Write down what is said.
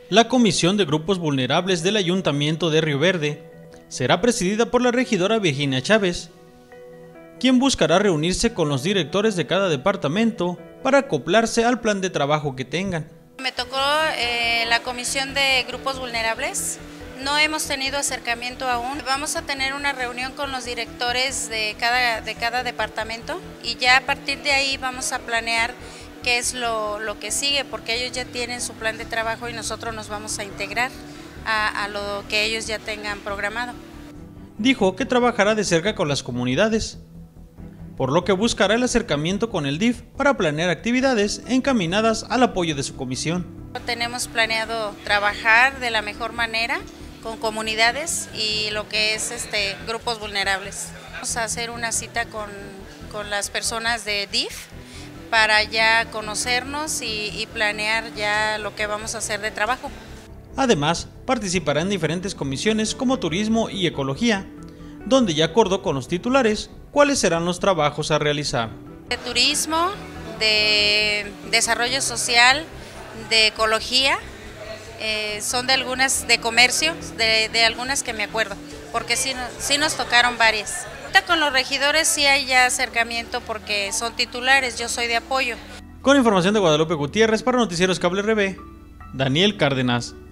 La Comisión de Grupos Vulnerables del Ayuntamiento de Río Verde será presidida por la regidora Virginia Chávez, quien buscará reunirse con los directores de cada departamento para acoplarse al plan de trabajo que tengan. Me tocó la Comisión de Grupos Vulnerables. No hemos tenido acercamiento aún. Vamos a tener una reunión con los directores de cada departamento y ya a partir de ahí vamos a planear qué es lo que sigue, porque ellos ya tienen su plan de trabajo y nosotros nos vamos a integrar a lo que ellos ya tengan programado. Dijo que trabajará de cerca con las comunidades, por lo que buscará el acercamiento con el DIF para planear actividades encaminadas al apoyo de su comisión. Tenemos planeado trabajar de la mejor manera con comunidades y lo que es grupos vulnerables. Vamos a hacer una cita con las personas de DIF para ya conocernos y planear ya lo que vamos a hacer de trabajo. Además, participará en diferentes comisiones como turismo y ecología, donde ya acordó con los titulares cuáles serán los trabajos a realizar. De turismo, de desarrollo social, de ecología, son de algunas, de comercio, de algunas que me acuerdo, porque sí nos tocaron varias. Con los regidores sí hay ya acercamiento porque son titulares, yo soy de apoyo. Con información de Guadalupe Gutiérrez para Noticieros Cable RB, Daniel Cárdenas.